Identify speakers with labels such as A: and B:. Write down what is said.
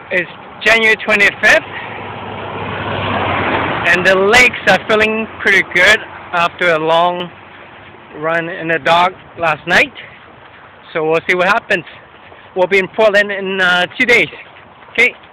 A: It's January 25th, and the lakes are feeling pretty good after a long run in the dark last night. So we'll see what happens. We'll be in Portland in 2 days. Okay.